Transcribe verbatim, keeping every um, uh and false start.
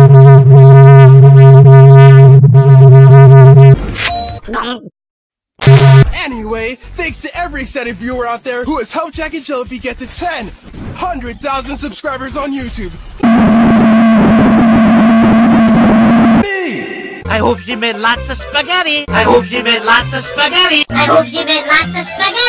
Anyway, thanks to every excited viewer out there who has helped Jack and Jill if he gets to ten hundred thousand subscribers on YouTube. Me! I hope she made lots of spaghetti. I hope she made lots of spaghetti. I hope she made lots of spaghetti.